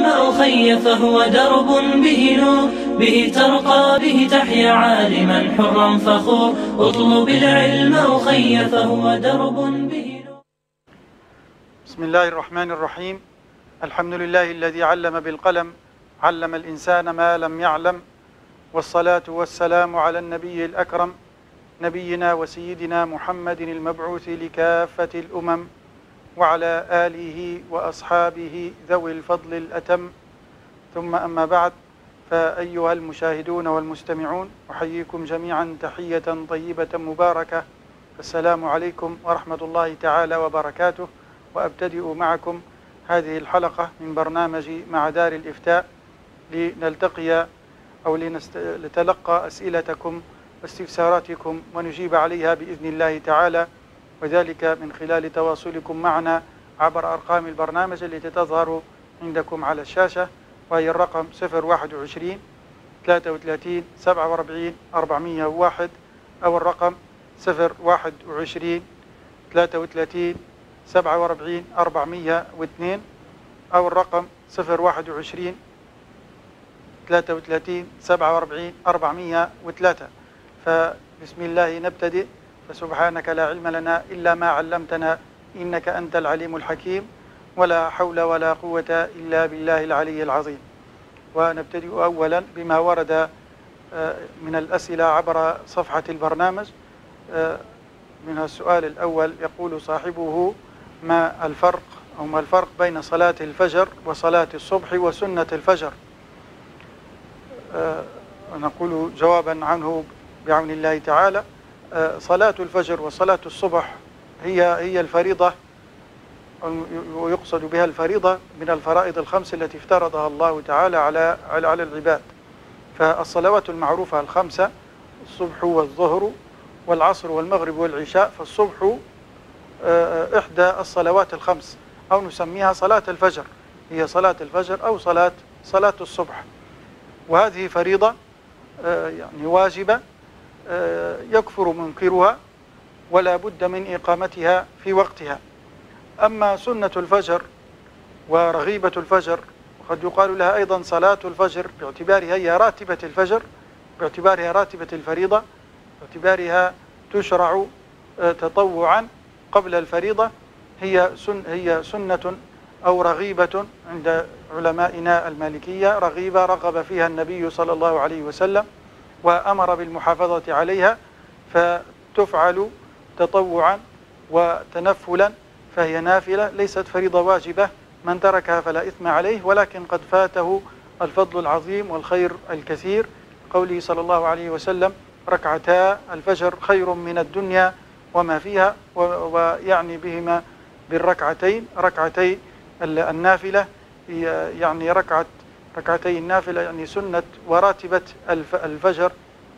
أخي فهو درب به نور، به ترقى به تحيا عالما حرا فخور. اطلب العلم أخي فهو درب به نور. بسم الله الرحمن الرحيم. الحمد لله الذي علم بالقلم، علم الإنسان ما لم يعلم، والصلاة والسلام على النبي الأكرم، نبينا وسيدنا محمد المبعوث لكافة الأمم، وعلى آله وأصحابه ذوي الفضل الأتم. ثم أما بعد، فأيها المشاهدون والمستمعون، أحييكم جميعا تحية طيبة مباركة. السلام عليكم ورحمة الله تعالى وبركاته. وأبتدئ معكم هذه الحلقة من برنامج مع دار الإفتاء لنلتقي أو لنتلقى أسئلتكم واستفساراتكم ونجيب عليها بإذن الله تعالى، وذلك من خلال تواصلكم معنا عبر أرقام البرنامج التي تظهر عندكم على الشاشة، وهي الرقم 021 33 47 401 أو الرقم 021 33 47 402 أو الرقم 021 33 47 403. فبسم الله نبتدئ. فسبحانك لا علم لنا إلا ما علمتنا إنك أنت العليم الحكيم، ولا حول ولا قوة إلا بالله العلي العظيم. ونبتدئ أولا بما ورد من الأسئلة عبر صفحة البرنامج. من السؤال الأول يقول صاحبه: ما الفرق بين صلاة الفجر وصلاة الصبح وسنة الفجر؟ نقول جوابا عنه بعون الله تعالى: صلاة الفجر وصلاة الصبح هي الفريضة، ويقصد بها الفريضة من الفرائض الخمس التي افترضها الله تعالى على العباد. فالصلوات المعروفة الخمسة: الصبح والظهر والعصر والمغرب والعشاء. فالصبح إحدى الصلوات الخمس، أو نسميها صلاة الفجر، هي صلاة الفجر أو صلاة الصبح. وهذه فريضة يعني واجبة يكفر منكرها ولا بد من إقامتها في وقتها. أما سنة الفجر ورغيبة الفجر، وقد يقال لها أيضا صلاة الفجر باعتبارها هي راتبة الفجر، باعتبارها راتبة الفريضة، باعتبارها تشرع تطوعا قبل الفريضة، هي سنة أو رغيبة عند علمائنا المالكية. رغيبة رغب فيها النبي صلى الله عليه وسلم وأمر بالمحافظة عليها، فتفعل تطوعا وتنفلا، فهي نافلة ليست فريضة واجبة. من تركها فلا إثم عليه، ولكن قد فاته الفضل العظيم والخير الكثير. قوله صلى الله عليه وسلم: ركعتا الفجر خير من الدنيا وما فيها. ويعني بهما بالركعتين ركعتي النافلة، يعني ركعتي النافلة يعني سنة وراتبة الفجر،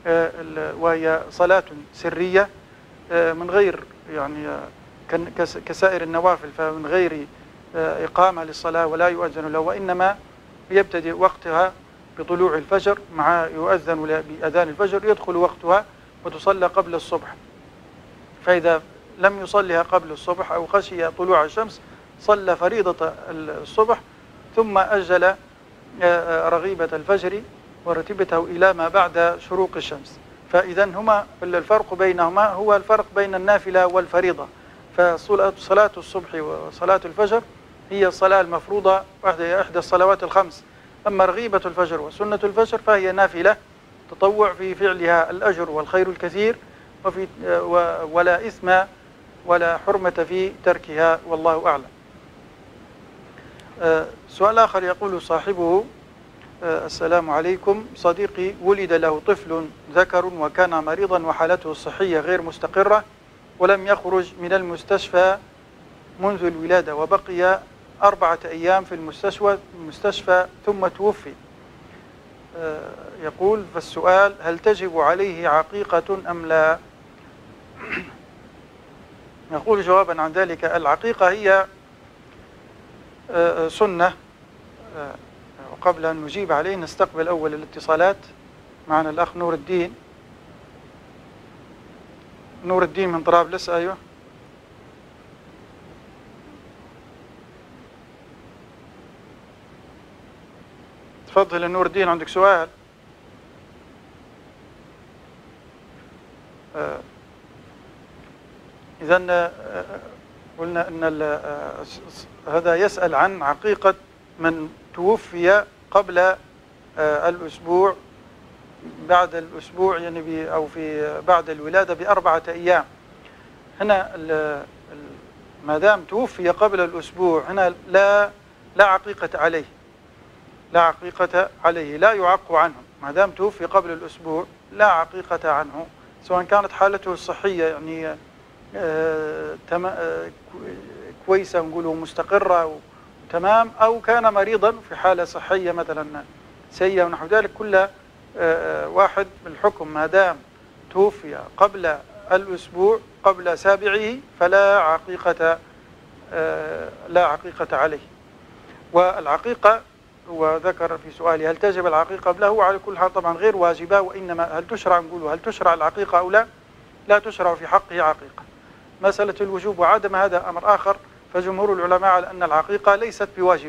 وهي صلاة سرية من غير يعني كسائر النوافل، فمن غير إقامة للصلاة ولا يؤذن له، وإنما يبتدئ وقتها بطلوع الفجر، مع يؤذن بأذان الفجر يدخل وقتها وتصلى قبل الصبح. فإذا لم يصلها قبل الصبح أو خشي طلوع الشمس صلى فريضة الصبح ثم أجل رغيبة الفجر ورتبته إلى ما بعد شروق الشمس. فإذا هما الفرق بينهما هو الفرق بين النافلة والفريضة. فصلاة الصبح وصلاة الفجر هي الصلاة المفروضة، إحدى الصلوات الخمس. أما رغيبة الفجر وسنة الفجر فهي نافلة تطوع في فعلها الأجر والخير الكثير، ولا إثم ولا حرمة في تركها، والله أعلم. سؤال آخر يقول صاحبه: السلام عليكم، صديقي ولد له طفل ذكر وكان مريضا وحالته الصحية غير مستقرة، ولم يخرج من المستشفى منذ الولادة، وبقي 4 أيام في المستشفى ثم توفي. يقول: فالسؤال: هل تجب عليه عقيقة أم لا؟ يقول جوابا عن ذلك: العقيقة هي سنة. وقبل أن نجيب عليه نستقبل أول الاتصالات. معنا الأخ نور الدين. نور الدين من طرابلس. أيوه. تفضل نور الدين، عندك سؤال؟ إذن قلنا أن هذا يسأل عن عقيقة من توفي قبل الأسبوع، بعد الأسبوع يعني أو في بعد الولادة ب4 أيام. هنا ما دام توفي قبل الأسبوع هنا لا عقيقة عليه، لا عقيقة عليه، لا يعق عنه. ما دام توفي قبل الأسبوع لا عقيقة عنه، سواء كانت حالته الصحية يعني كويسة نقوله مستقرة تمام، أو كان مريضا في حالة صحية مثلا سيئة ونحو ذلك. كل واحد بالحكم ما دام توفي قبل الأسبوع قبل سابعه فلا عقيقة لا عقيقة عليه. والعقيقة هو ذكر في سؤاله هل تجب العقيقة قبله؟ على كل حال طبعا غير واجبة، وإنما هل تشرع، نقوله هل تشرع العقيقة أو لا؟ لا تشرع في حقه عقيقة. مسألة الوجوب وعدم هذا أمر آخر، فجمهور العلماء على أن العقيقة ليست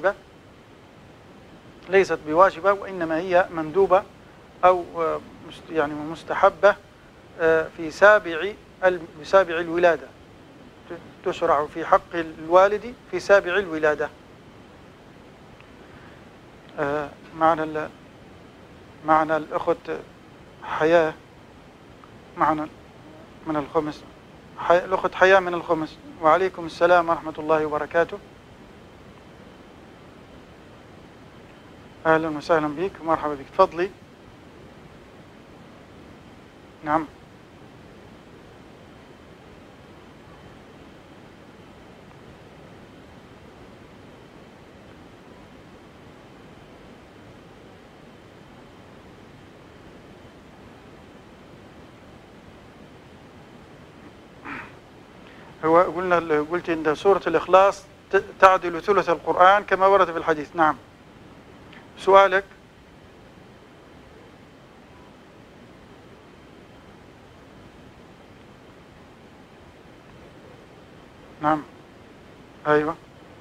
بواجبة وإنما هي مندوبة أو يعني مستحبة في سابع الولادة، تشرع في حق الوالد في سابع الولادة. معنا الأخت حياة معنا من الخمس، الأخت حياة من الخمس. وعليكم السلام ورحمة الله وبركاته. أهلا وسهلا بك ومرحبا بك، تفضلي. نعم. هو قلت إن سورة الإخلاص تعدل ثلث القرآن كما ورد في الحديث. نعم. سؤالك؟ نعم. أيوة.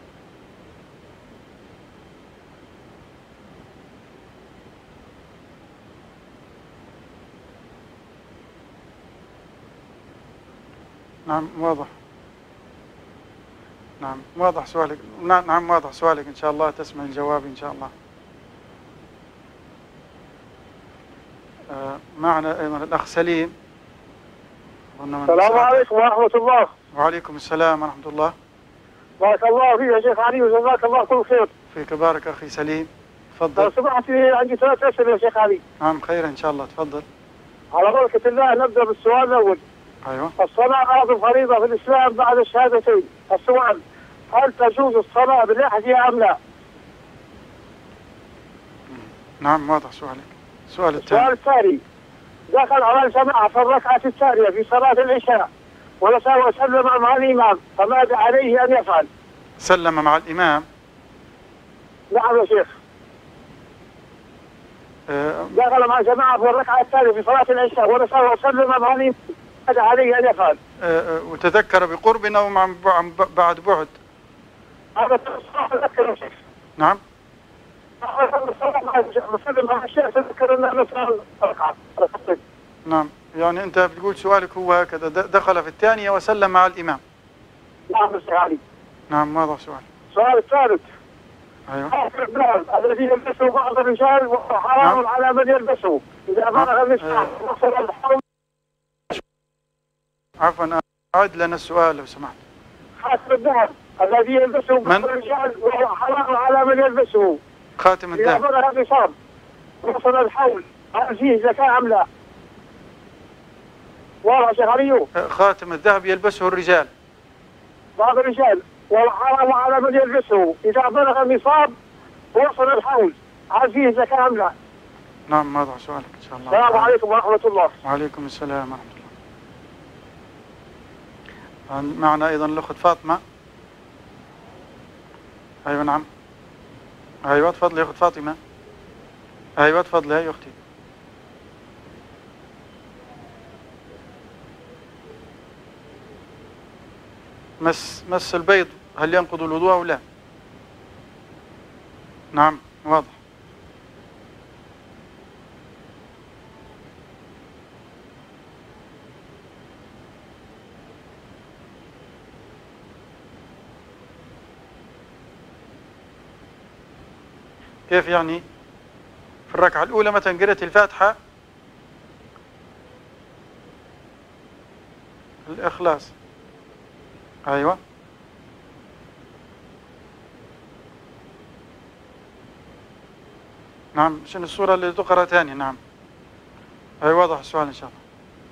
نعم واضح. نعم واضح سؤالك. نعم واضح سؤالك، إن شاء الله تسمع الجواب إن شاء الله. معنا أيضا الأخ سليم. السلام عليكم ورحمة الله. وعليكم السلام ورحمة الله. بارك الله فيك يا شيخ علي وجزاك الله كل خير. فيك بارك أخي سليم، تفضل. لو سمحت عندي 3 أسئلة يا شيخ علي. نعم خير إن شاء الله، تفضل. على بركة الله نبدأ بالسؤال الأول. أيوة. الصلاة أعظم فريضة في الإسلام بعد الشهادتين. السؤال: هل تجوز الصلاة باللحية أم لا؟ نعم واضح سؤالك. السؤال الثاني: دخل على الجماعة في الركعة الثانية في صلاة العشاء ونسى وسلم مع الإمام، فماذا عليه أن يفعل؟ سلم مع الإمام؟ نعم يا شيخ. دخل مع الجماعة في الركعة الثانية في صلاة العشاء ونسى وسلم مع الإمام، ماذا عليه أن يفعل؟ وتذكر بقرب أو بعد بعد؟ هذا تذكر يا شيخ. نعم. نعم يعني أنت بتقول سؤالك هو هكذا، دخل في الثانية وسلم مع الإمام. نعم يا علي. نعم واضح سؤال. السؤال الثالث: أيوة. الذي يلبسه بعض الرجال وحرام نعم. على من يلبسه إذا بلغ النساء وصل الحول. عفوا أعد لنا السؤال لو سمحت. خاتم الذهب الذي يلبسه بعض الرجال وهو حرام على من يلبسه. خاتم الذهب إذا بلغ النصاب وصل الحول، هل فيه زكاة أم لا؟ واضح شيخ علي؟ خاتم الذهب يلبسه الرجال، بعض الرجال، وهو حرام على من يلبسه إذا بلغ النصاب وصل الحول، هل فيه زكاة أم لا؟ نعم واضح سؤالك إن شاء الله. السلام عليكم ورحمة الله. وعليكم السلام ورحمة الله. معنا أيضا الأخت فاطمة. أيوة نعم. أيوة تفضلي يا أخت فاطمة. أيوة تفضلي يا أختي. مس البيض هل ينقض الوضوء أو لا؟ نعم واضح. كيف يعني؟ في الركعة الأولى مثلا قرأت الفاتحة، الإخلاص، أيوة. نعم، شنو السورة اللي تقرأ ثاني؟ نعم، أي واضح السؤال إن شاء الله.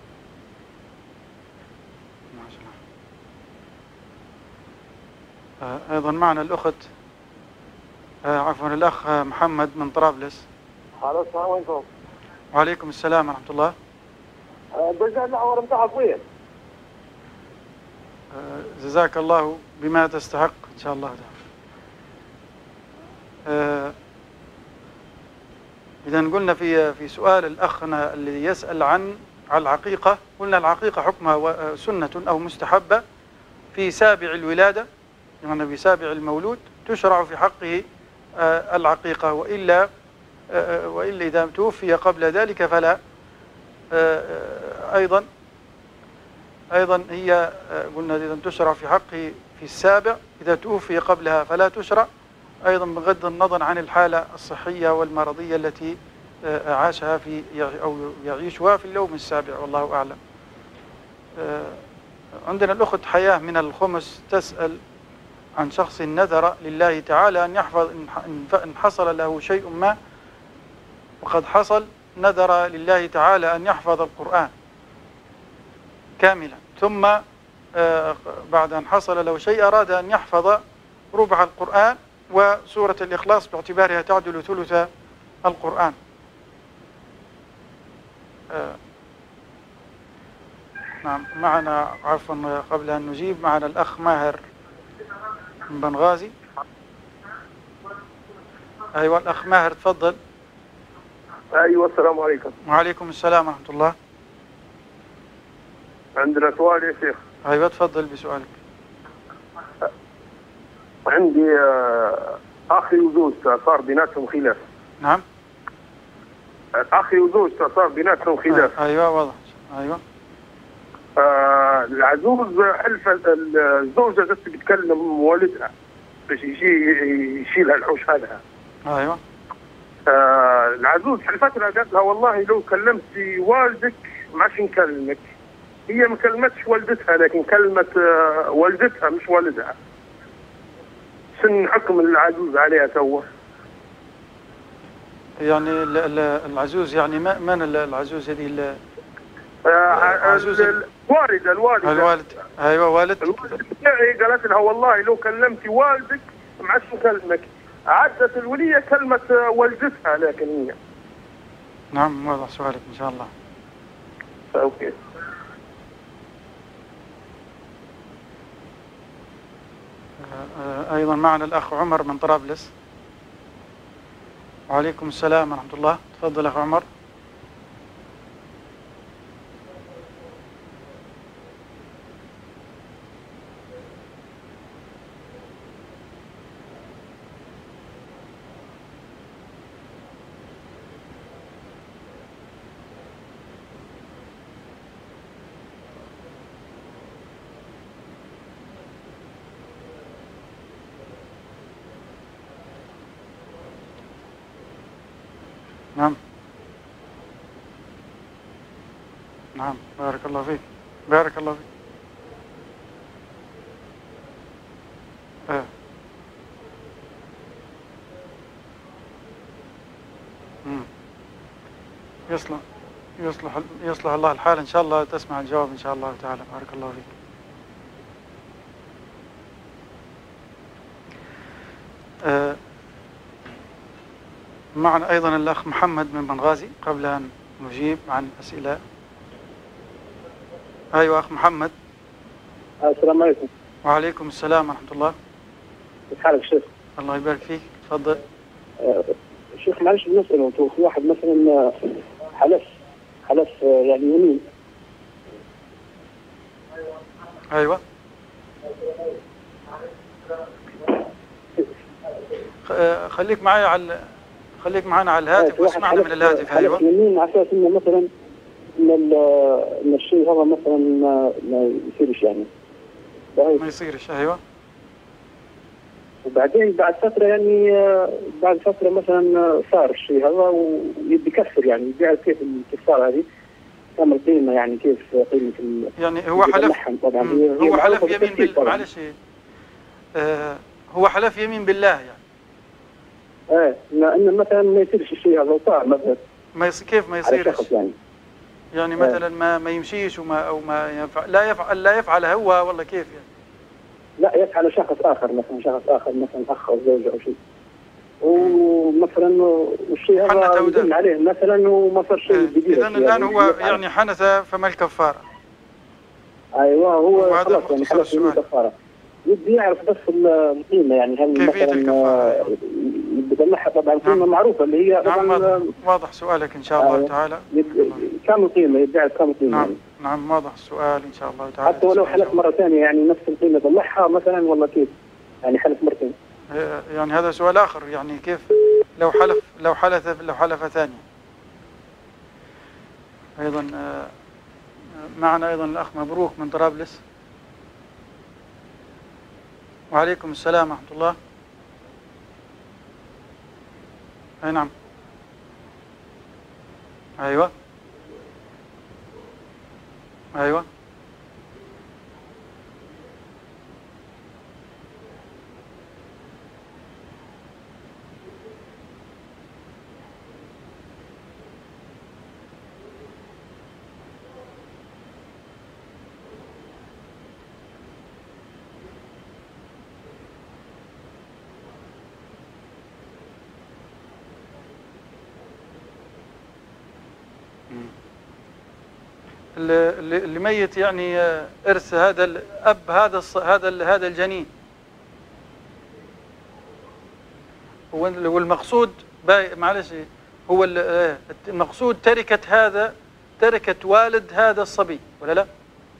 أيضا معنا الأخت عفوا الأخ محمد من طرابلس. السلام عليكم. وعليكم السلام ورحمة الله. برجع العور متاعك وين؟ جزاك الله بما تستحق إن شاء الله تعالى. إذا قلنا في سؤال الأخنا الذي يسأل عن العقيقة، قلنا العقيقة حكمها سنة أو مستحبة في سابع الولادة، يعني في سابع المولود تشرع في حقه العقيقة، وإلا إذا توفي قبل ذلك فلا. أيضا هي قلنا إذا تشرع في حقه في السابع، إذا توفي قبلها فلا تشرع، أيضا بغض النظر عن الحالة الصحية والمرضية التي عاشها أو يعيشها في اليوم السابع، والله أعلم. عندنا الأخت حياة من الخمس تسأل عن شخص نذر لله تعالى أن يحفظ إن حصل له شيء ما، وقد حصل، نذر لله تعالى أن يحفظ القرآن كاملا، ثم بعد أن حصل له شيء أراد أن يحفظ ربع القرآن وسورة الإخلاص باعتبارها تعدل ثلث القرآن. نعم، معنا عفوا قبل أن نجيب معنا الأخ ماهر من بنغازي. أيوة الأخ ماهر تفضل. أيوة السلام عليكم. وعليكم السلام ورحمة الله. عندنا سؤال يا شيخ. أيوة تفضل بسؤالك. عندي أخي وزوجته صار بيناتهم خلاف. نعم. أخي وزوجته صار بيناتهم خلاف. أيوة واضح. أيوة. العجوز حلف الزوجة بس بتكلم والدها باش يشيلها الحوش هذا. أيوة. العجوز حلفت لها قالت لها والله لو كلمتي والدك ما عادش نكلمك. هي ما كلمتش والدتها لكن كلمت والدتها مش والدها. شن حكم العجوز عليها توا؟ يعني العجوز يعني من العجوز هذه؟ الوالد. ايوه والد. قالت لها والله لو كلمتي والدك ما عادش نكلمك. عدت الولية كلمة والدتها لكن هي. نعم واضح سؤالك ان شاء الله. اوكي. ايضا معنا الاخ عمر من طرابلس. وعليكم السلام ورحمة الله. تفضل اخ عمر. نعم. نعم بارك الله فيك. بارك الله فيك. يصلح الله الحال إن شاء الله. تسمع الجواب إن شاء الله تعالى. بارك الله فيك. معنا أيضا الأخ محمد من بنغازي قبل أن نجيب عن أسئلة. أيوة أخ محمد. السلام عليكم. وعليكم السلام ورحمة الله. كيف حالك شيخ؟ الله يبارك فيك. تفضل. شيخ معلش بنسأل في واحد مثلا حلف يعني يمين. أيوة. خليك معنا على الهاتف واسمعنا من الهاتف. أيوة. يمين على أساس إنه مثلا إن الشيء هذا مثلا ما يصيرش يعني. ما يصيرش. أيوة. وبعدين بعد فتره يعني بعد فتره مثلا صار الشيء هذا ويبي يكفر، يعني يبي يعرف كيف الكفاره هذه كم القيمه، يعني كيف قيمه يعني هو حلف طبعا هو حلف يمين بالله، معلش هو حلف يمين بالله يعني. انه مثلا ما يصيرش الشيء هذا وصار مثلا كيف ما يصيرش؟ يعني مثلا ما يمشيش او ما يفعل لا يفعل هو والله كيف يعني؟ لا يفعل شخص اخر، مثلا اخ او زوجه او شيء، ومثلا والشيء هذا يدل عليه مثلا وما صار شيء جديد. اذا الان هو يعني حنث فما الكفاره؟ ايوه هو خلاص يعني حلف الكفاره. يبي يعرف بس القيمه، يعني هل كيفيه الكفاره بتطلعها طبعا قيمه معروفه اللي هي طبعا واضح سؤالك ان شاء الله تعالى. كم القيمه، يبي يعرف كم القيمه. نعم واضح السؤال ان شاء الله تعالى. حتى ولو حلف مره ثانيه يعني نفس القيمه طلعها مثلا ولا كيف؟ يعني حلف مرتين. يعني هذا سؤال اخر، يعني كيف لو حلف ثانية. ايضا معنا ايضا الاخ مبروك من طرابلس. وعليكم السلام ورحمة الله. اي نعم. ايوه اللي ميت يعني إرث هذا الأب هذا الجنين، والمقصود معلش هو المقصود تركة والد هذا الصبي ولا لا؟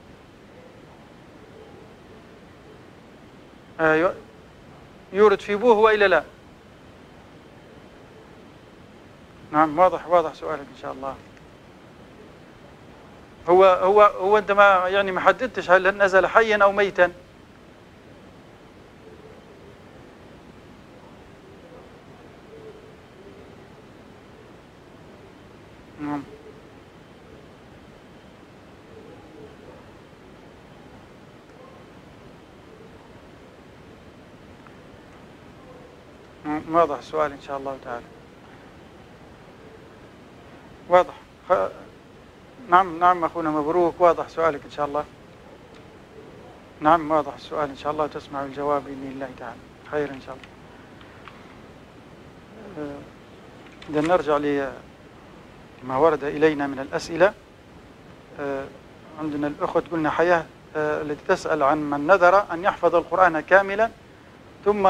أيوة يورث في أبوه وإلا لا؟ نعم واضح سؤالك إن شاء الله. هو انت ما حددتش هل نزل حيا او ميتا. نعم واضح السؤال ان شاء الله تعالى. واضح. نعم أخونا مبروك، واضح سؤالك إن شاء الله. نعم واضح السؤال إن شاء الله، تسمع الجواب بإذن الله تعالى. خير إن شاء الله. إذا نرجع لما ورد إلينا من الأسئلة. عندنا الأخت قلنا حياة التي تسأل عن من نذر أن يحفظ القرآن كاملا ثم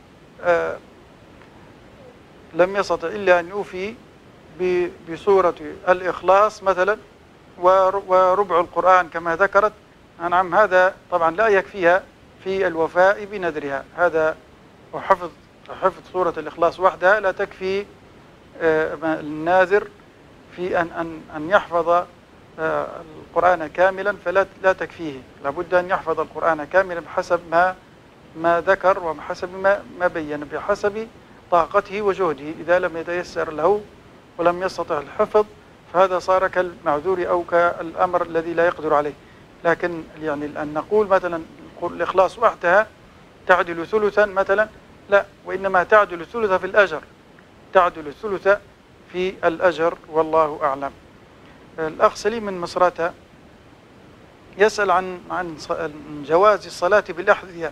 لم يستطع إلا أن يوفي بسورة الإخلاص مثلا وربع القرآن كما ذكرت. نعم هذا طبعا لا يكفيها في الوفاء بنذرها، هذا وحفظ سورة الإخلاص وحدها لا تكفي الناذر في أن يحفظ القرآن كاملا، فلا تكفيه، لابد أن يحفظ القرآن كاملا بحسب ما ذكر وبحسب ما بين، بحسب طاقته وجهده. إذا لم يتيسر له ولم يستطع الحفظ فهذا صار كالمعذور أو كالأمر الذي لا يقدر عليه. لكن يعني أن نقول مثلا الإخلاص وحدها تعدل ثلثا مثلا، لا، وإنما تعدل الثلث في الأجر، تعدل الثلث في الأجر والله أعلم. الأخ سليم من مصراتة يسأل عن جواز الصلاة بالأحذية.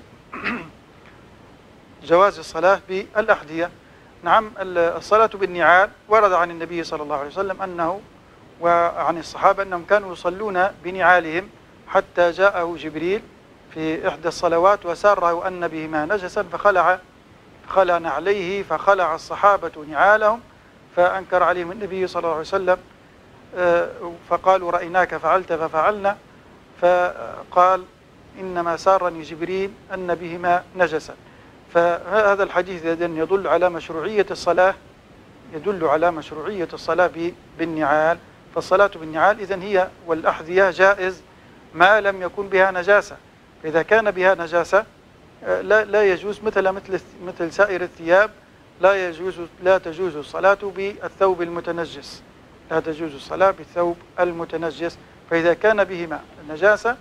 جواز الصلاة بالأحذية. نعم الصلاة بالنعال ورد عن النبي صلى الله عليه وسلم أنه وعن الصحابة أنهم كانوا يصلون بنعالهم حتى جاءه جبريل في إحدى الصلوات وساره أن بهما نجسا فخلع نعليه، فخلع الصحابة نعالهم فأنكر عليهم النبي صلى الله عليه وسلم، فقالوا رأيناك فعلت ففعلنا، فقال إنما سارني جبريل أن بهما نجسا. فهذا الحديث يدل على مشروعية الصلاة، يدل على مشروعية الصلاة بالنعال. فالصلاة بالنعال إذن هي والأحذية جائز ما لم يكن بها نجاسة. إذا كان بها نجاسة لا يجوز مثل سائر الثياب. لا تجوز الصلاة بالثوب المتنجس، لا تجوز الصلاة بالثوب المتنجس. فإذا كان بهما نجاسة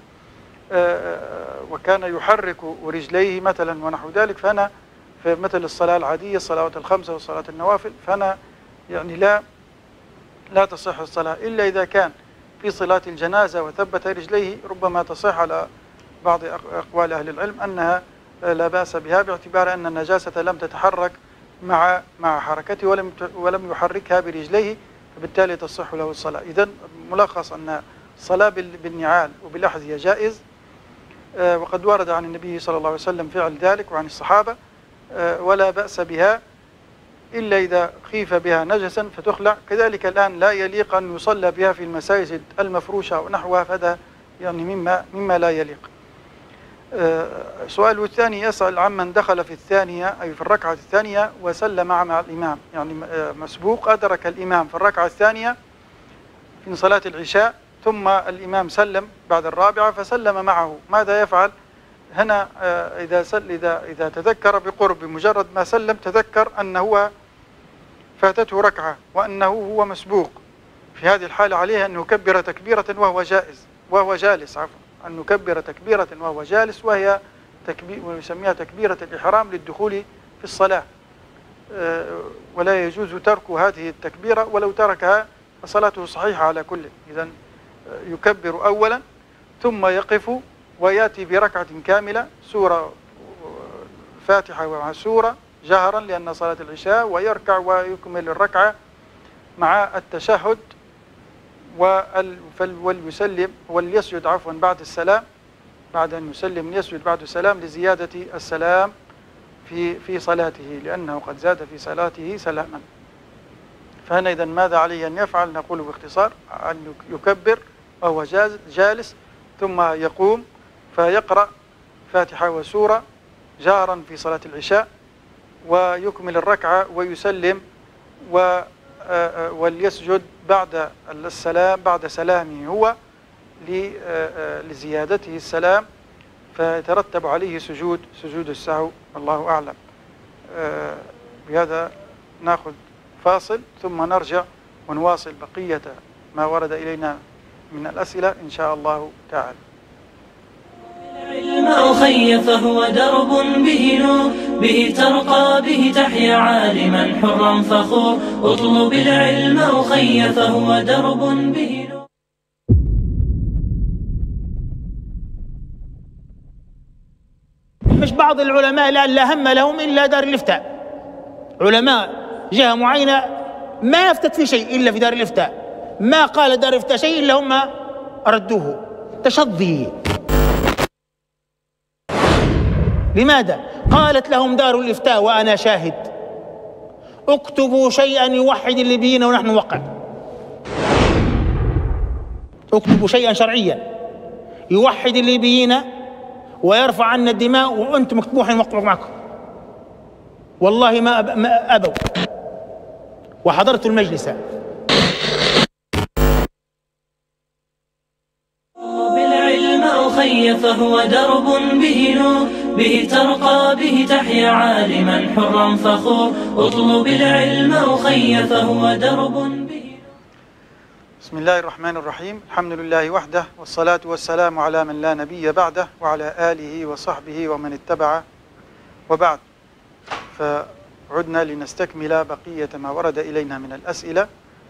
وكان يحرك رجليه مثلا ونحو ذلك، فأنا في مثل الصلاة العادية، الصلوات الخمسة والصلاة النوافل، فأنا يعني لا تصح الصلاة إلا إذا كان في صلاة الجنازة وثبت رجليه، ربما تصح على بعض أقوال أهل العلم أنها لا بأس بها، باعتبار أن النجاسة لم تتحرك مع حركته ولم يحركها برجليه، فبالتالي تصح له الصلاة. إذن ملخص أن الصلاة بالنعال وبالأحذية جائز، وقد ورد عن النبي صلى الله عليه وسلم فعل ذلك وعن الصحابة، ولا بأس بها إلا إذا خيف بها نجسا فتخلع. كذلك الآن لا يليق أن يصلى بها في المساجد المفروشة ونحوها، فهذا يعني مما لا يليق. سؤال الثاني يسأل عمن دخل في الثانية أي في الركعة الثانية وسلم مع الإمام، يعني مسبوق أدرك الإمام في الركعة الثانية في صلاة العشاء، ثم الإمام سلم بعد الرابعة فسلم معه، ماذا يفعل؟ هنا إذا تذكر بقرب، بمجرد ما سلم تذكر أنه فاتته ركعة وأنه هو مسبوق، في هذه الحالة عليه أن يكبر تكبيرة وهو جالس، أن يكبر تكبيرة وهو جالس، وهي ويسميها تكبيرة الإحرام للدخول في الصلاة، ولا يجوز ترك هذه التكبيرة، ولو تركها فصلاته صحيحة على كل. إذن يكبر أولا ثم يقف ويأتي بركعة كاملة، سورة فاتحة ومع سورة جهرا لأن صلاة العشاء، ويركع ويكمل الركعة مع التشهد وليسلم وليسجد بعد السلام، بعد أن يسلم يسجد بعد السلام لزيادة السلام في صلاته، لأنه قد زاد في صلاته سلاما. فهنا إذن ماذا عليه أن يفعل؟ نقول باختصار أن يكبر وهو جالس، ثم يقوم فيقرأ فاتحة وسورة جهرا في صلاة العشاء، ويكمل الركعة ويسلم وليسجد بعد السلام، بعد سلامه هو لزيادته السلام، فيترتب عليه سجود السهو. الله أعلم. بهذا نأخذ فاصل ثم نرجع ونواصل بقية ما ورد إلينا من الأسئلة إن شاء الله تعالى. العلم أخي فهو درب به نور، به ترقى به تحيا عالما حرا فخور. اطلب العلم أخي فهو درب به نور. مش بعض العلماء لا هم لهم إلا دار الإفتاء، علماء جهة معينة ما أفتت في شيء إلا في دار الإفتاء، ما قال دار الإفتاء شيء إلا هم ردوه. تشظي. لماذا؟ قالت لهم دار الإفتاء وأنا شاهد: اكتبوا شيئا يوحد الليبيين ونحن نوقع. اكتبوا شيئا شرعيا يوحد الليبيين ويرفع عنا الدماء، وأنتم اكتبوا حين نوقع معكم. والله ما أبوا، وحضرت المجلس. بالعلم أخي فهو درب به نور، به ترقى به تحيا عالما حرا فخور. اطلب العلم أخي فهو درب به. بسم الله الرحمن الرحيم. الحمد لله وحده، والصلاة والسلام على من لا نبي بعده، وعلى آله وصحبه ومن اتبعه، وبعد. فعدنا لنستكمل بقية ما ورد إلينا من الأسئلة.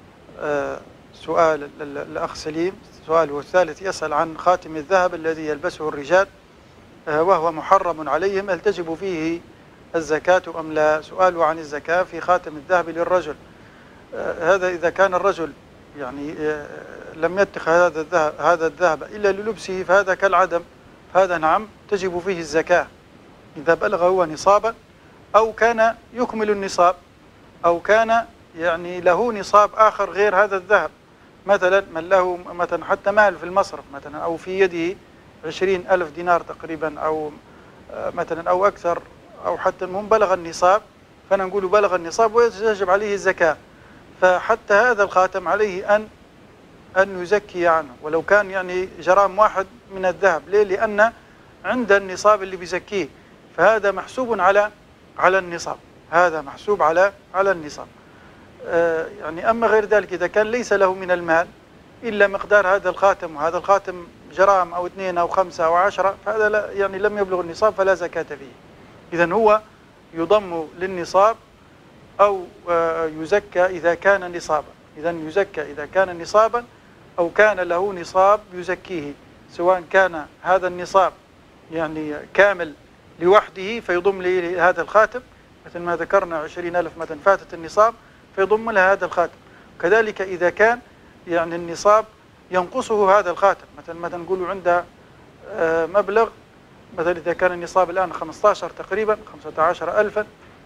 سؤال الأخ سليم، سؤاله الثالث، يسأل عن خاتم الذهب الذي يلبسه الرجال وهو محرم عليهم، هل تجب فيه الزكاة أم لا؟ سؤاله عن الزكاة في خاتم الذهب للرجل. هذا إذا كان الرجل يعني لم يتخذ هذا الذهب إلا للبسه فهذا كالعدم، هذا نعم تجب فيه الزكاة إذا بلغ هو نصابا، أو كان يكمل النصاب، أو كان يعني له نصاب آخر غير هذا الذهب. مثلا من له مثلا حتى مال في المصرف مثلا، أو في يده 20,000 دينار تقريبا، أو مثلا أو أكثر، أو حتى المهم بلغ النصاب، فنقول بلغ النصاب ويجب عليه الزكاة. فحتى هذا الخاتم عليه أن يزكي عنه، ولو كان يعني جرام واحد من الذهب. ليه؟ لأن عند النصاب اللي بيزكيه. فهذا محسوب على النصاب، هذا محسوب على النصاب. يعني أما غير ذلك إذا كان ليس له من المال إلا مقدار هذا الخاتم، وهذا الخاتم جرام أو 2 أو 5 أو 10، فهذا لا يعني لم يبلغ النصاب فلا زكاة فيه. إذن هو يضم للنصاب أو يزكى إذا كان نصابا. إذن يزكى إذا كان نصابا أو كان له نصاب يزكيه، سواء كان هذا النصاب يعني كامل لوحده فيضم له هذا الخاتم، مثل ما ذكرنا 20,000 مثلا فاتت النصاب فيضم لها هذا الخاتم. كذلك إذا كان يعني النصاب ينقصه هذا الخاتم، مثلا نقول عنده مبلغ، مثلا إذا كان النصاب الآن 15 تقريبا 15,000،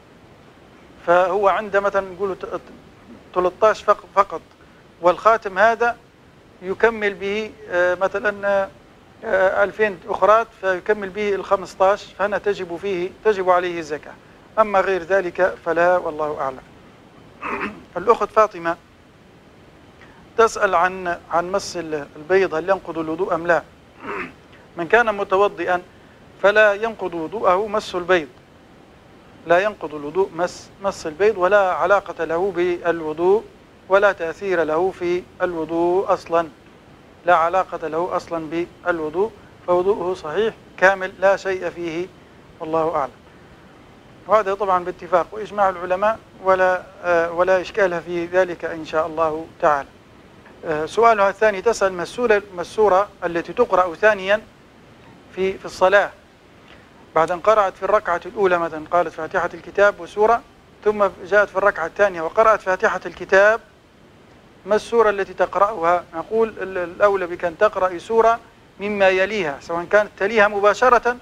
فهو عنده مثلا نقول 13 فقط، والخاتم هذا يكمل به مثلا 2000 أخرى فيكمل به 15، فهنا تجب عليه الزكاة. أما غير ذلك فلا، والله أعلم. الأخت فاطمة تسأل عن مس البيض، هل ينقض الوضوء أم لا؟ من كان متوضئا فلا ينقض وضوءه مس البيض، لا ينقض الوضوء مس البيض، ولا علاقة له بالوضوء ولا تأثير له في الوضوء أصلا، لا علاقة له أصلا بالوضوء، فوضوءه صحيح كامل لا شيء فيه، والله أعلم. وهذا طبعا باتفاق وإجماع العلماء، ولا إشكال في ذلك إن شاء الله تعالى. سؤالها الثاني تسأل ما السورة التي تقرأ ثانيا في الصلاة بعد أن قرأت في الركعة الأولى، مثلا قالت فاتحة الكتاب وسورة، ثم جاءت في الركعة الثانية وقرأت فاتحة الكتاب، ما السورة التي تقرأها؟ نقول الأولى بك أن تقرأ سورة مما يليها، سواء كانت تليها مباشرة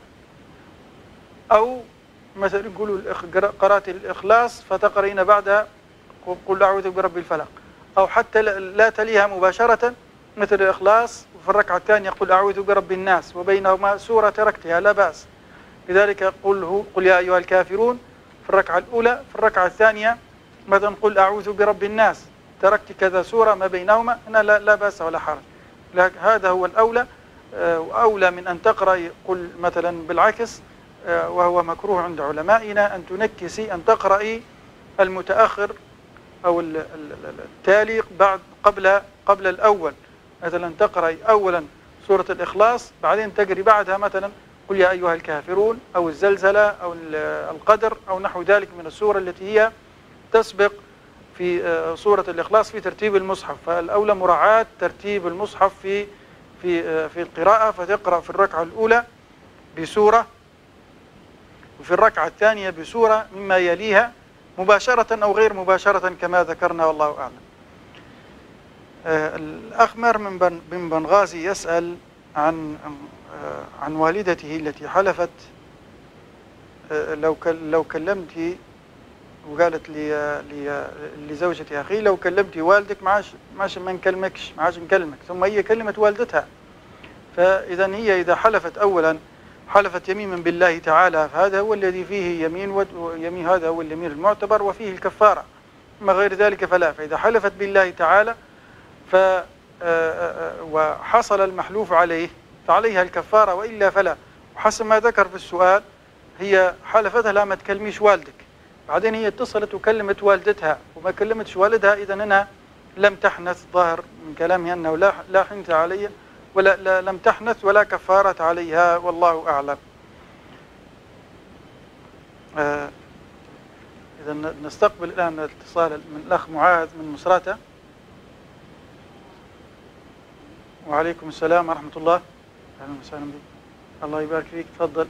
أو مثلا نقول قرأت الإخلاص فتقرأين بعدها قل أعوذ برب الفلق، أو حتى لا تليها مباشرة مثل الإخلاص وفي الركعة الثانية قل أعوذ برب الناس وبينهما سورة تركتها لا بأس. لذلك قل يا أيها الكافرون في الركعة الأولى، في الركعة الثانية مثلا قل أعوذ برب الناس، تركت كذا سورة ما بينهما، هنا لا بأس ولا حرج. هذا هو الأولى، وأولى من أن تقرأ قل مثلا بالعكس، وهو مكروه عند علمائنا أن تنكسي، أن تقرأي المتأخر أو التالي قبل الأول، مثلا تقرأي أولا سورة الإخلاص بعدين تقري بعدها مثلا قل يا أيها الكافرون أو الزلزلة أو القدر أو نحو ذلك من السورة التي هي تسبق في سورة الإخلاص في ترتيب المصحف. فالأولى مراعاة ترتيب المصحف في القراءة، فتقرأ في الركعة الأولى بسورة وفي الركعة الثانية بسورة مما يليها مباشرة أو غير مباشرة كما ذكرنا، والله أعلم. الأخ مار من بنغازي يسأل عن والدته التي حلفت لو كلمتي، وقالت لزوجة أخي لو كلمتي والدك ما نكلمك، ثم هي كلمت والدتها. فإذا هي إذا حلفت أولا حلفت يمينا بالله تعالى، فهذا هو الذي فيه يمين، هذا هو اليمين المعتبر وفيه الكفارة، أما غير ذلك فلا. فإذا حلفت بالله تعالى وحصل المحلوف عليه فعليها الكفارة، وإلا فلا. وحسب ما ذكر في السؤال هي حلفتها لا ما تكلميش والدك، بعدين هي اتصلت وكلمت والدتها وما كلمتش والدها، إذا أنها لم تحنث، ظاهر من كلامها أنه لا حنث عليها ولا لم تحنث ولا كفارة عليها، والله أعلم. إذا نستقبل الآن الاتصال من الأخ معاذ من مصراتة. وعليكم السلام ورحمة الله، أهلا وسهلا بك، الله يبارك فيك، تفضل.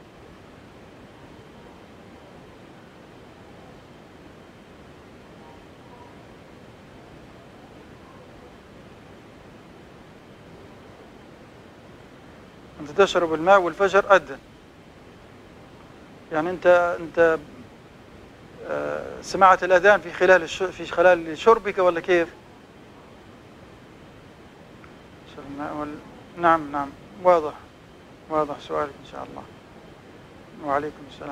أنت تشرب الماء والفجر أذن، يعني أنت سمعت الأذان في خلال شربك ولا كيف؟ نعم واضح سؤالك إن شاء الله. وعليكم السلام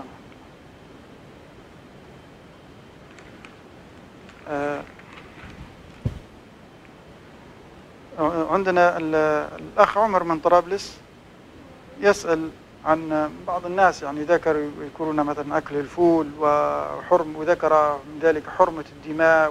ورحمة الله. عندنا الأخ عمر من طرابلس يسأل عن بعض الناس يعني ذكروا يذكرون مثلا أكل الفول وذكر من ذلك حرمة الدماء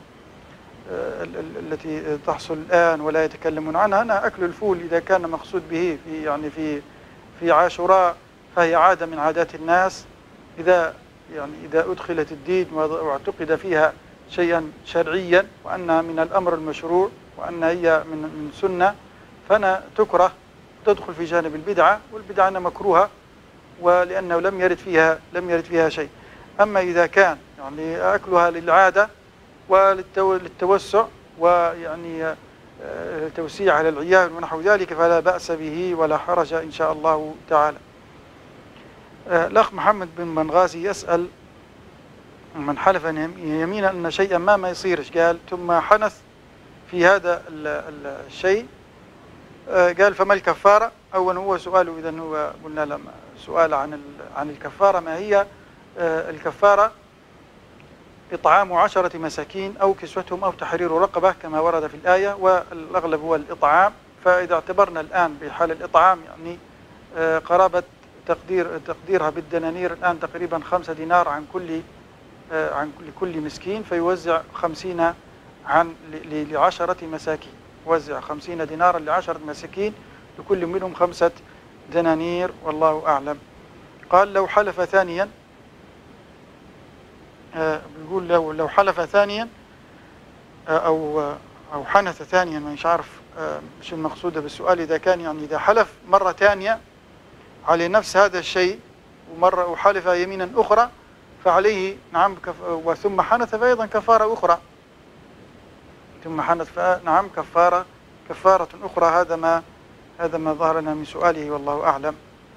التي تحصل الآن ولا يتكلمون عنها. أنا أكل الفول إذا كان مقصود به في عاشوراء فهي عادة من عادات الناس، إذا أدخلت الدين واعتقد فيها شيئا شرعيا وأنها من الأمر المشروع وأنها هي من سنة فأنا تكره، تدخل في جانب البدعة، والبدعة أنا مكروهة ولأنه لم يرد فيها شيء. أما إذا كان يعني أكلها للعادة وللتوسع ويعني توسيع على العيال ونحو ذلك فلا بأس به ولا حرج إن شاء الله تعالى. الأخ محمد بن منغازي يسأل: من حلف يمينا أن شيئا ما يصيرش، قال ثم حنث في هذا الشيء، قال فما الكفارة؟ أولا هو سؤاله إذا هو قلنا لما سؤال عن الكفارة، ما هي الكفارة؟ إطعام 10 مساكين أو كسوتهم أو تحرير رقبة كما ورد في الآية، والأغلب هو الإطعام. فإذا اعتبرنا الآن بحال الإطعام يعني قرابة تقديرها بالدنانير الآن تقريبا 5 دينار عن كل مسكين، فيوزع 50 ل10 مساكين، وزع 50 دينارا ل10 مساكين لكل منهم 5 دنانير والله أعلم. قال لو حلف ثانيا، بيقول لو حلف ثانيا أو حنث ثانيا، مش عارف مش المقصودة بالسؤال، إذا كان يعني إذا حلف مرة ثانية على نفس هذا الشيء وحلف يمينا أخرى فعليه نعم وثم حنث فأيضا كفارة أخرى، ثم حنث نعم كفارة أخرى. هذا ما ظهر لنا من سؤاله والله أعلم.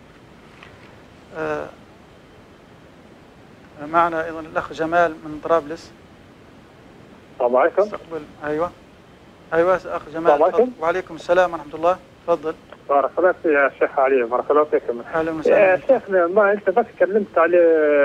معنا أيضا الأخ جمال من طرابلس. السلام عليكم. أيوة أخ جمال. السلام عليكم. وعليكم السلام ورحمة الله. تفضل. بارك الله فيك يا شيخ علي، بارك الله فيك. أهلا وسهلا. يا شيخنا ما أنت بس تكلمت على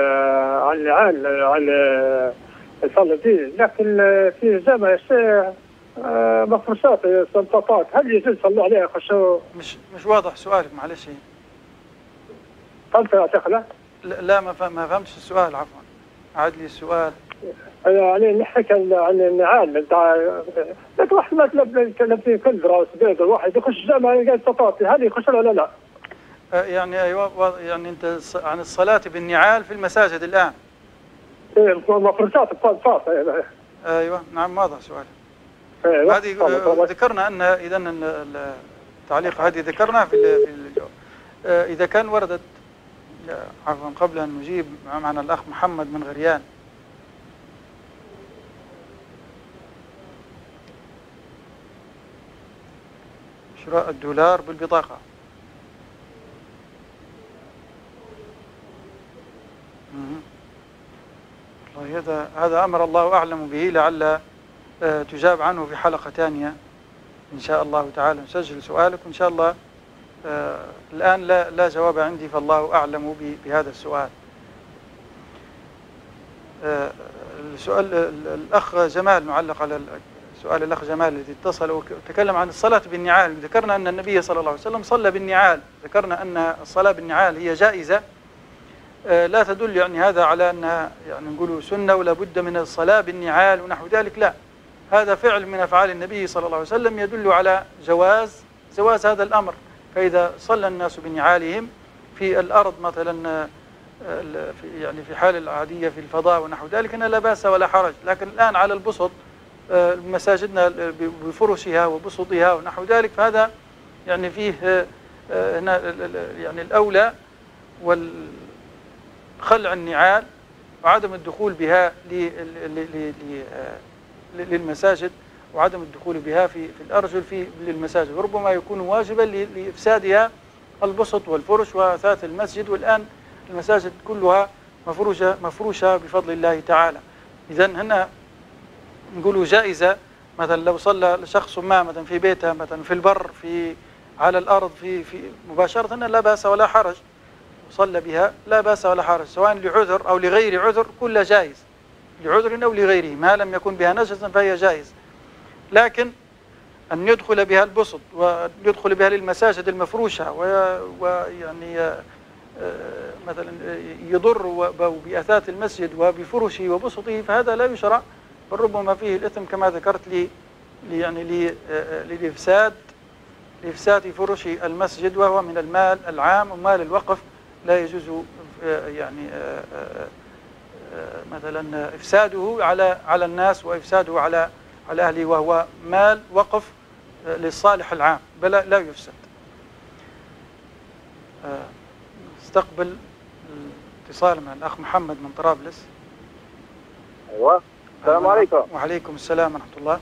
يصلي فيه، لكن في جامع الشيخ مفروشات سلطات، هل يجوز يصلوا عليها خشوع؟ مش واضح سؤالك، معلش. فهمت يا شيخ؟ لا ما فهمتش السؤال، عفوا أعد لي السؤال. يعني نحكي عن النعال بتاع لك واحد ما تلبس في كل راس بيض، الواحد يخش جامع يلقى سلطات، هل يخش ولا لا؟ يعني أيوة، يعني أنت عن الصلاة بالنعال في المساجد الآن. إيه مفروشات الصلصات. أيوة نعم واضح سؤالك. أيوة. هذه ذكرنا أن إذا التعليق هذه ذكرناها في الجواب. إذا كان وردت، عفوا قبل أن نجيب معنا الأخ محمد من غريان. شراء الدولار بالبطاقة. هذا أمر الله أعلم به، لعل تجاب عنه في حلقة ثانية إن شاء الله تعالى. نسجل سؤالك وإن شاء الله. الآن لا جواب عندي، فالله أعلم بهذا السؤال. السؤال الأخ جمال، نعلق على سؤال الأخ جمال الذي اتصل وتكلم عن الصلاة بالنعال. ذكرنا أن النبي صلى الله عليه وسلم صلى بالنعال، ذكرنا أن الصلاة بالنعال هي جائزة، لا تدل يعني هذا على أنها يعني نقول سنة ولا بد من الصلاة بالنعال ونحو ذلك، لا، هذا فعل من أفعال النبي صلى الله عليه وسلم يدل على جواز هذا الأمر. فإذا صلى الناس بنعالهم في الأرض مثلا يعني في حال العادية في الفضاء ونحو ذلك لا بأس ولا حرج. لكن الآن على البسط، مساجدنا بفرشها وبسطها ونحو ذلك، فهذا يعني فيه يعني الأولى والخلع النعال وعدم الدخول بها للمساجد، وعدم الدخول بها في الأرجل للمساجد، وربما يكون واجبا لإفسادها البسط والفرش وأثاث المسجد. والآن المساجد كلها مفروشة بفضل الله تعالى. إذن هنا نقولوا جائزة، مثلا لو صلى شخص ما مثلا في بيته مثلا في البر على الأرض في مباشرة لا بأس ولا حرج، صلى بها لا بأس ولا حرج، سواء لعذر أو لغير عذر كل جائز، لعذر أو لغيره، ما لم يكن بها نجسا فهي جائز. لكن أن يدخل بها البسط ويدخل بها للمساجد المفروشة ويعني مثلا يضر بأثاث المسجد وبفرشه وبسطه، فهذا لا يشرع، بل ربما فيه الإثم كما ذكرت يعني لإفساد فرش المسجد، وهو من المال العام ومال الوقف، لا يجوز يعني مثلا إفساده على الناس وإفساده على أهله، وهو مال وقف للصالح العام، بل لا يفسد. استقبل اتصال من الأخ محمد من طرابلس. أيوة، السلام عليكم. وعليكم السلام ورحمة الله.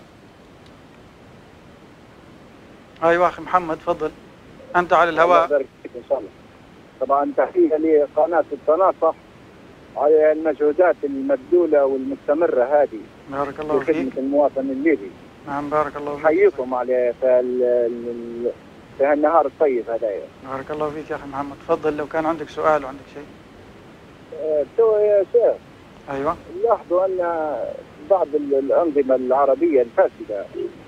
أيوة أخي محمد، تفضل، أنت على الهواء. الله يبارك فيك إن شاء الله. طبعا تحية لقناة التناصح على المجهودات المبذولة والمستمرة هذه. بارك الله فيك. في خدمة المواطن الليبي. نعم بارك الله فيك. أحييكم على في هالنهار الطيب هذا. بارك الله فيك يا أخي محمد، تفضل لو كان عندك سؤال وعندك شيء. تو يا شيخ. أيوة. لاحظوا أن بعض الأنظمة العربية الفاسدة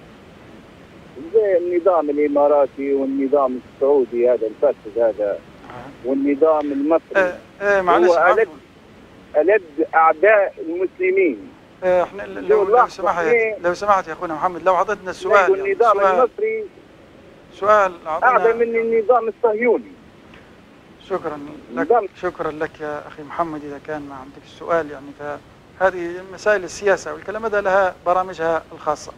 زي النظام الإماراتي والنظام السعودي هذا الفاسد هذا والنظام المصري معلش هو ألد أعداء المسلمين. احنا لو سمحت يا اخونا محمد، لو عطتنا السؤال يعني النظام المصري سؤال أعظم من النظام الصهيوني. شكرا لك يا اخي محمد. اذا كان ما عندك السؤال يعني، فهذه مسائل السياسه والكلام هذا لها برامجها الخاصه.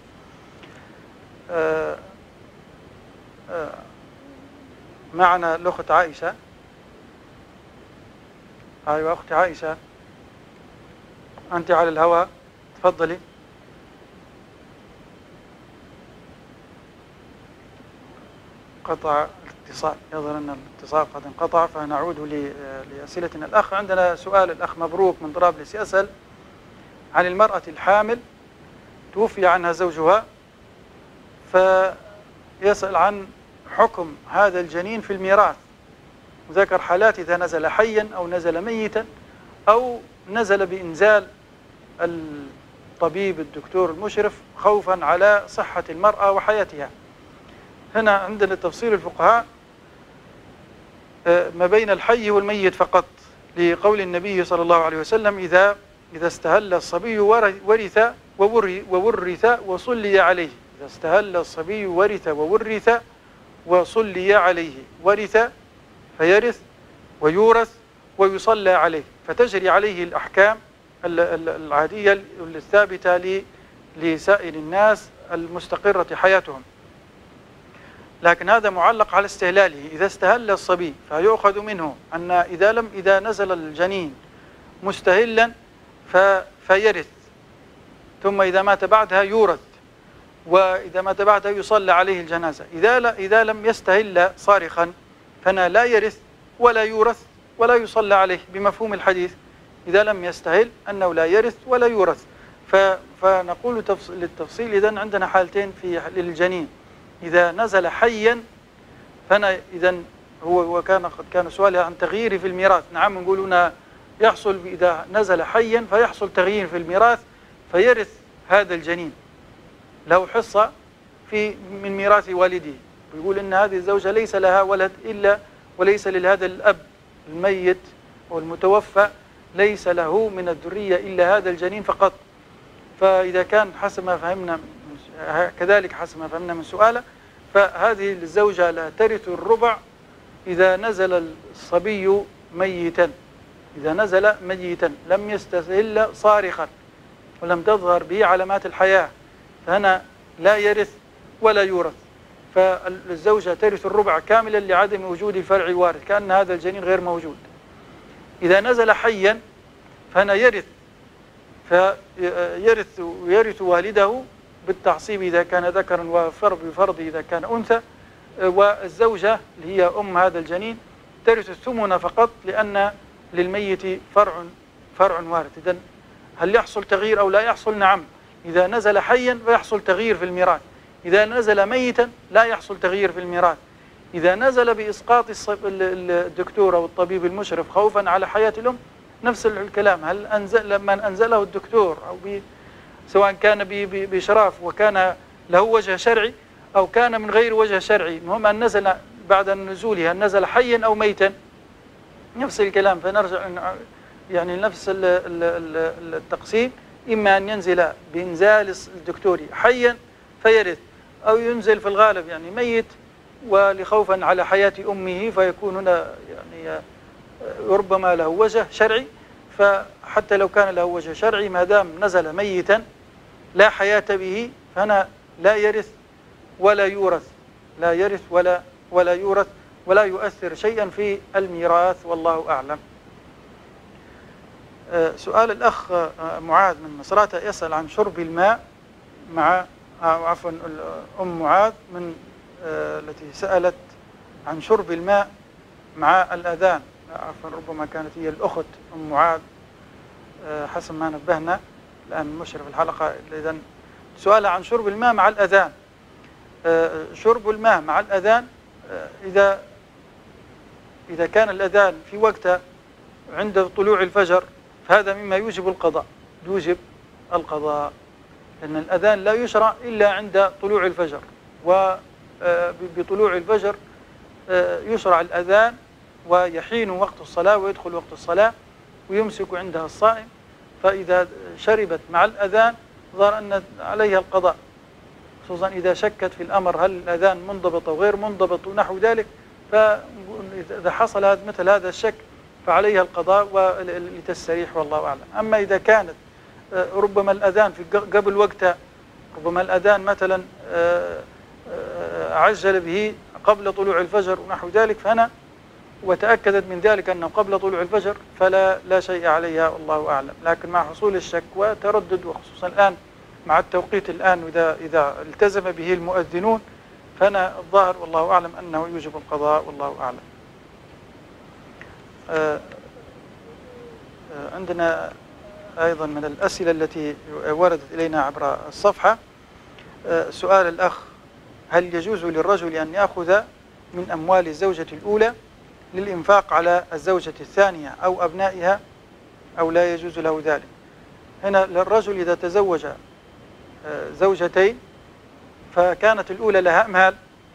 معنا الاخت عائشه. ايوه اختي عائشه، انت على الهواء، تفضلي. قطع الاتصال، يظهر ان الاتصال قد انقطع، فنعود لاسئلتنا. الاخ عندنا سؤال، الاخ مبروك من طرابلس يسال عن المراه الحامل توفي عنها زوجها، فيسال عن حكم هذا الجنين في الميراث، وذكر حالات اذا نزل حيا او نزل ميتا او نزل بانزال الطبيب الدكتور المشرف خوفا على صحة المرأة وحياتها. هنا عندنا تفصيل الفقهاء ما بين الحي والميت فقط، لقول النبي صلى الله عليه وسلم إذا استهل الصبي ورث وصلي عليه. إذا استهل الصبي ورث وورث وصلي عليه. ورث فيرث ويورث ويصلى عليه، فتجري عليه الأحكام العادية الثابتة لسائر الناس المستقرة حياتهم. لكن هذا معلق على استهلاله. إذا استهل الصبي فيؤخذ منه أن إذا نزل الجنين مستهلا فيرث، ثم إذا مات بعدها يورث، وإذا مات بعدها يصلى عليه الجنازة. إذا لم يستهل صارخا فأنا لا يرث ولا يورث ولا يصلى عليه، بمفهوم الحديث إذا لم يستهل أنه لا يرث ولا يورث. فنقول للتفصيل إذن عندنا حالتين للجنين. إذا نزل حيا فأنا إذن قد كان سؤالها عن تغيير في الميراث. نعم، نقول هنا يحصل إذا نزل حيا فيحصل تغيير في الميراث، فيرث هذا الجنين، له حصة من ميراث والده. ويقول إن هذه الزوجة ليس لها ولد إلا، وليس لهذا الأب الميت أو المتوفى ليس له من الذرية إلا هذا الجنين فقط. فإذا كان حسب ما فهمنا كذلك حسب ما فهمنا من سؤاله، فهذه الزوجة لا ترث الربع إذا نزل الصبي ميتا. إذا نزل ميتا لم يستهل صارخا ولم تظهر به علامات الحياة، فهنا لا يرث ولا يورث، فالزوجة ترث الربع كاملا لعدم وجود الفرع الوارث، كأن هذا الجنين غير موجود. إذا نزل حيا فهنا يرث والده بالتعصيب إذا كان ذكرا، وبفرض إذا كان أنثى. والزوجة اللي هي أم هذا الجنين ترث الثمن فقط، لأن للميت فرع وارث. إذن هل يحصل تغيير أو لا يحصل؟ نعم، إذا نزل حيا فيحصل تغيير في الميراث، إذا نزل ميتا لا يحصل تغيير في الميراث. إذا نزل بإسقاط الدكتور أو الطبيب المشرف خوفا على حياة الأم نفس الكلام. هل من أنزله الدكتور أو سواء كان بإشراف وكان له وجه شرعي أو كان من غير وجه شرعي، المهم أن نزل بعد نزوله، أن نزل حيا أو ميتا. نفس الكلام. فنرجع يعني نفس التقسيم، إما أن ينزل بإنزال الدكتوري حيا فيرث، أو ينزل في الغالب يعني ميت ولخوفا على حياة أمه فيكون هنا يعني ربما له وجه شرعي. فحتى لو كان له وجه شرعي ما دام نزل ميتا لا حياة به فهنا لا يرث ولا يورث، لا يرث ولا يورث، ولا يؤثر شيئا في الميراث، والله أعلم. سؤال الأخ معاذ من مصراتة يسأل عن شرب الماء مع عفوا أم معاذ من التي سألت عن شرب الماء مع الأذان، عفوا ربما كانت هي الأخت أم معاذ حسب ما نبهنا الآن مشرف الحلقة. إذن سؤال عن شرب الماء مع الأذان. شرب الماء مع الأذان إذا كان الأذان في وقته عند طلوع الفجر فهذا مما يوجب القضاء، لأن الأذان لا يشرع إلا عند طلوع الفجر، وبطلوع الفجر يشرع الأذان ويحين وقت الصلاة ويدخل وقت الصلاة ويمسك عندها الصائم. فإذا شربت مع الأذان ظهر أن عليها القضاء، خصوصا إذا شكت في الأمر هل الأذان منضبط أو غير منضبط ونحو ذلك. فإذا حصل مثل هذا الشك فعليها القضاء ولتستريح، والله أعلم. أما إذا كانت ربما الأذان في قبل وقته، ربما الأذان مثلا عجل به قبل طلوع الفجر ونحو ذلك، فهنا وتأكدت من ذلك أنه قبل طلوع الفجر فلا شيء عليها، والله أعلم. لكن مع حصول الشك وتردد، وخصوصا الآن مع التوقيت الآن إذا التزم به المؤذنون فأنا الظاهر والله أعلم أنه يوجب القضاء، والله أعلم. عندنا أيضا من الأسئلة التي وردت إلينا عبر الصفحة سؤال الأخ: هل يجوز للرجل أن يأخذ من أموال الزوجة الأولى للإنفاق على الزوجة الثانية أو أبنائها أو لا يجوز له ذلك؟ هنا للرجل إذا تزوج زوجتين فكانت الأولى لها مال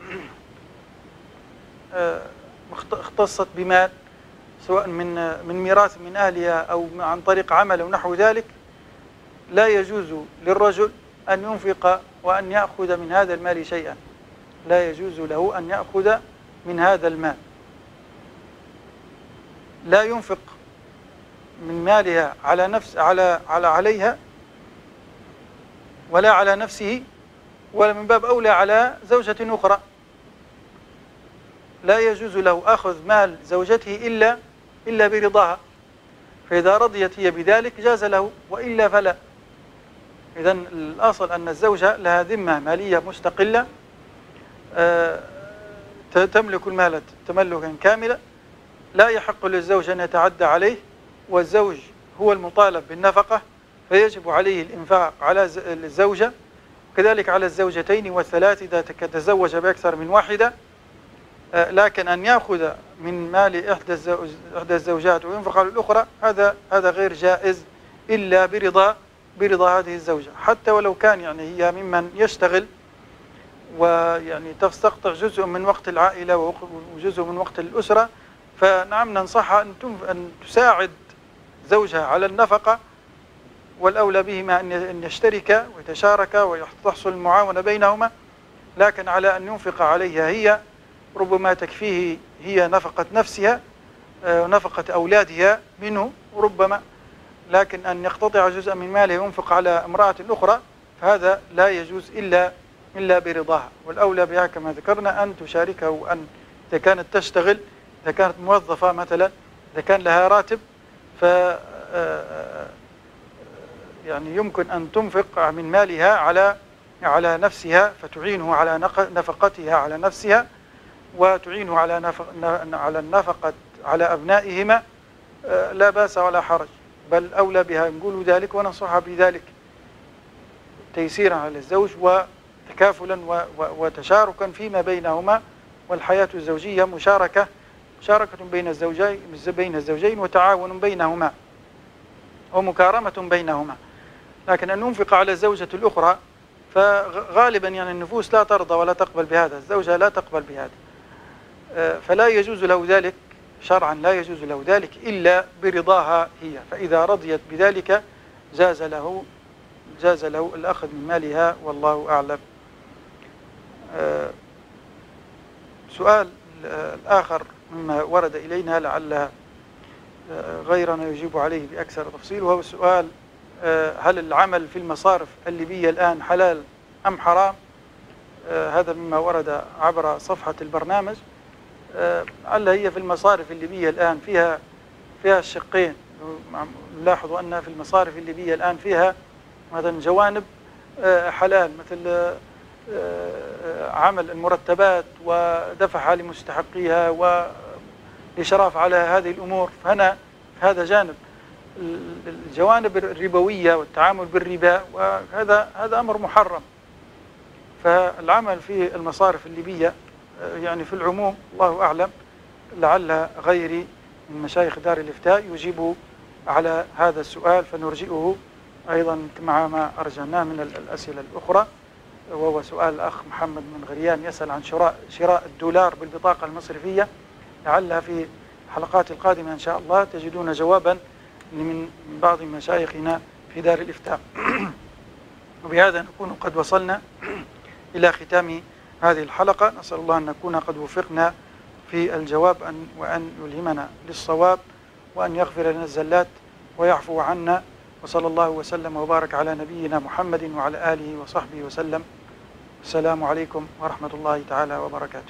اختصت بمال سواء من ميراث من أهلها أو عن طريق عمل أو نحو ذلك، لا يجوز للرجل أن ينفق وأن يأخذ من هذا المال شيئا، لا يجوز له أن يأخذ من هذا المال، لا ينفق من مالها عليها ولا على نفسه، ولا من باب أولى على زوجة أخرى. لا يجوز له أخذ مال زوجته إلا برضاها، فإذا رضيت هي بذلك جاز له، وإلا فلا. إذن الأصل أن الزوجة لها ذمة مالية مستقلة تملك المال تملكا كاملا، لا يحق للزوج أن يتعدى عليه، والزوج هو المطالب بالنفقة فيجب عليه الإنفاق على الزوجة، كذلك على الزوجتين والثلاث إذا تزوج بأكثر من واحدة. لكن أن يأخذ من مال إحدى الزوجات وينفق على الأخرى هذا غير جائز إلا برضا هذه الزوجة، حتى ولو كان يعني هي ممن يشتغل ويعني تستقطع جزء من وقت العائلة وجزء من وقت الأسرة، فنعم ننصحها أن تساعد زوجها على النفقة، والأولى بهما أن يشتركا ويتشاركا وتحصل المعاونة بينهما. لكن على أن ينفق عليها هي ربما تكفيه هي نفقة نفسها ونفقة أولادها منه ربما، لكن أن يقتطع جزء من ماله وينفق على امرأة أخرى فهذا لا يجوز إلا برضاها. والأولى بها كما ذكرنا أن تشاركه، وأن إذا كانت تشتغل، إذا كانت موظفة مثلا، إذا كان لها راتب يعني يمكن أن تنفق من مالها على نفسها، فتعينه على نفقتها على نفسها، وتعينه على النفقة على أبنائهما، لا بأس ولا حرج، بل أولى بها نقول ذلك وننصحها بذلك تيسيرا على الزوج وتكافلا وتشاركا فيما بينهما. والحياة الزوجية مشاركة بين الزوجين وتعاون بينهما ومكارمة بينهما. لكن أن ننفق على الزوجة الأخرى فغالبا يعني النفوس لا ترضى ولا تقبل بهذا، الزوجة لا تقبل بهذا، فلا يجوز له ذلك شرعا لا يجوز له ذلك إلا برضاها هي، فإذا رضيت بذلك جاز له الأخذ من مالها، والله أعلم. سؤال الآخر مما ورد إلينا لعل غيرنا يجيب عليه بأكثر تفصيل، وهو السؤال: هل العمل في المصارف الليبية الآن حلال أم حرام؟ هذا مما ورد عبر صفحة البرنامج. لعل هي في المصارف الليبية الآن فيها الشقين. نلاحظ أن في المصارف الليبية الآن فيها مثلا جوانب حلال، مثل عمل المرتبات ودفعها لمستحقيها والإشراف على هذه الأمور. فهنا هذا جانب الجوانب الربوية والتعامل بالربا، وهذا أمر محرم. فالعمل في المصارف الليبية يعني في العموم الله أعلم، لعل غيري من مشايخ دار الإفتاء يجيب على هذا السؤال، فنرجئه أيضا مع ما أرجعناه من الأسئلة الأخرى. وهو سؤال الأخ محمد من غريان يسأل عن شراء الدولار بالبطاقة المصرفية. لعل في الحلقات القادمة إن شاء الله تجدون جوابا من بعض مشايخنا في دار الإفتاء. وبهذا نكون قد وصلنا إلى ختام هذه الحلقة. نسأل الله أن نكون قد وفقنا في الجواب وأن يلهمنا للصواب، وأن يغفر لنا الزلات ويعفو عنا. وصلى الله وسلم وبارك على نبينا محمد وعلى آله وصحبه وسلم. السلام عليكم ورحمة الله تعالى وبركاته.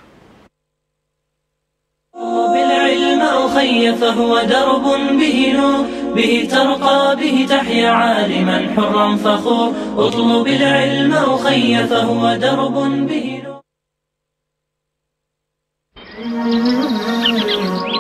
بالعلم أخي فهو درب به نور، به ترقى به تحيا عالما حرا فخور. اطلب العلم أخي فهو درب به نور.